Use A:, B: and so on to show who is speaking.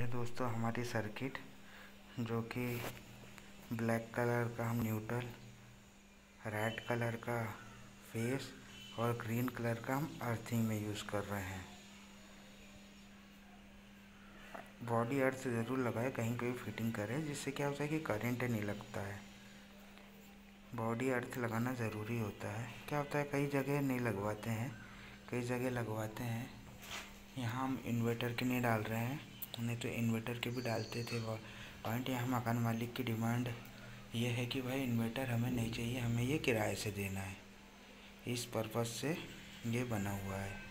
A: दोस्तों हमारी सर्किट, जो कि ब्लैक कलर का हम न्यूट्रल, रेड कलर का फेस और ग्रीन कलर का हम अर्थिंग में यूज़ कर रहे हैं। बॉडी अर्थ ज़रूर लगाए, कहीं पे भी फिटिंग करें, जिससे क्या होता है कि करंट नहीं लगता है। बॉडी अर्थ लगाना ज़रूरी होता है। क्या होता है कई जगह नहीं लगवाते हैं, कई जगह लगवाते हैं। यहाँ हम इन्वर्टर के नहीं डाल रहे हैं, नहीं तो इन्वर्टर के भी डालते थे। पॉइंट यहाँ मकान मालिक की डिमांड ये है कि भाई इन्वर्टर हमें नहीं चाहिए, हमें ये किराए से देना है। इस पर्पज़ से ये बना हुआ है।